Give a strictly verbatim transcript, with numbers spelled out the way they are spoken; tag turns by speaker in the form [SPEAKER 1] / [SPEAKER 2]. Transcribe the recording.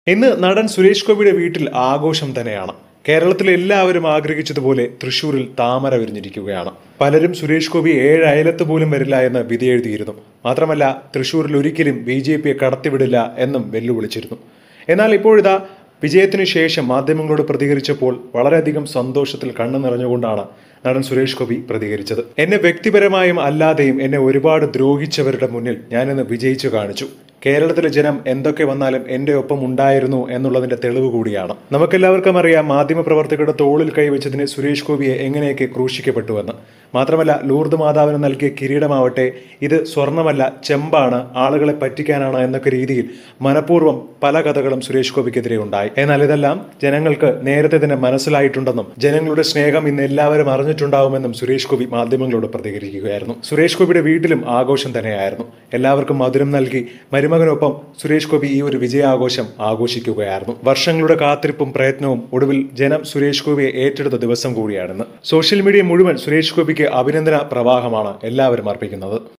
[SPEAKER 1] ഇന്ന് നടൻ സുരേഷ് ഗോപിയുടെ വീട്ടിൽ ആഘോഷം തന്നെയാണ്. കേരളത്തിലെ എല്ലാവരും ആഗ്രഹിച്ചതുപോലെ തൃശൂരിൽ താമര വിരിഞ്ഞിരിക്കുകയാണ്. പലരും സുരേഷ് ഗോപി ഏഴ് അയലത്ത് പോലും വരില്ല എന്ന് വിധിയെഴുതിയിരുന്നു. മാത്രമല്ല, തൃശൂരിൽ ഒരിക്കലും ബി ജെ പിയെ കടത്തിവിടില്ല എന്നും വെല്ലുവിളിച്ചിരുന്നു. എന്നാൽ ഇപ്പോഴിതാ വിജയത്തിനു ശേഷം മാധ്യമങ്ങളോട് പ്രതികരിച്ചപ്പോൾ വളരെയധികം സന്തോഷത്തിൽ കണ്ണു നിറഞ്ഞുകൊണ്ടാണ് നടൻ സുരേഷ് ഗോപി പ്രതികരിച്ചത്. എന്നെ വ്യക്തിപരമായും അല്ലാതെയും എന്നെ ഒരുപാട് ദ്രോഹിച്ചവരുടെ മുന്നിൽ ഞാനിന്ന് വിജയിച്ചു കാണിച്ചു. കേരളത്തിലെ ജനം എന്തൊക്കെ വന്നാലും എന്റെ ഒപ്പം ഉണ്ടായിരുന്നു എന്നുള്ളതിന്റെ തെളിവ് കൂടിയാണ്. നമുക്കെല്ലാവർക്കും അറിയാം, മാധ്യമപ്രവർത്തകരുടെ തോളിൽ കൈവച്ചതിന് സുരേഷ് ഗോപിയെ എങ്ങനെയൊക്കെ ക്രൂശിക്കപ്പെട്ടുവെന്ന്. മാത്രമല്ല, ലൂർദ് മാതാവിന് നൽകിയ കിരീടമാവട്ടെ ഇത് സ്വർണമല്ല ചെമ്പാണ്, ആളുകളെ പറ്റിക്കാനാണ് എന്നൊക്കെ രീതിയിൽ മനഃപൂർവ്വം പല കഥകളും സുരേഷ് ഗോപിക്കെതിരെ ഉണ്ടായി. എന്നാൽ ഇതെല്ലാം ജനങ്ങൾക്ക് നേരത്തെ തന്നെ മനസ്സിലായിട്ടുണ്ടെന്നും ജനങ്ങളുടെ സ്നേഹം ഇന്ന് എല്ലാവരും അറിഞ്ഞിട്ടുണ്ടാവുമെന്നും സുരേഷ് ഗോപി മാധ്യമങ്ങളോട് പ്രതികരിക്കുകയായിരുന്നു. സുരേഷ് ഗോപിയുടെ വീട്ടിലും ആഘോഷം തന്നെയായിരുന്നു. എല്ലാവർക്കും മധുരം നൽകി മരുമകനൊപ്പം സുരേഷ് ഗോപി ഈ ഒരു വിജയാഘോഷം ആഘോഷിക്കുകയായിരുന്നു. വർഷങ്ങളുടെ കാത്തിരിപ്പും പ്രയത്നവും ഒടുവിൽ ജനം സുരേഷ് ഗോപിയെ ഏറ്റെടുത്ത ദിവസം കൂടിയാണെന്ന്. സോഷ്യൽ മീഡിയ മുഴുവൻ സുരേഷ് ഗോപിക്ക് അഭിനന്ദന പ്രവാഹമാണ് എല്ലാവരും അർപ്പിക്കുന്നത്.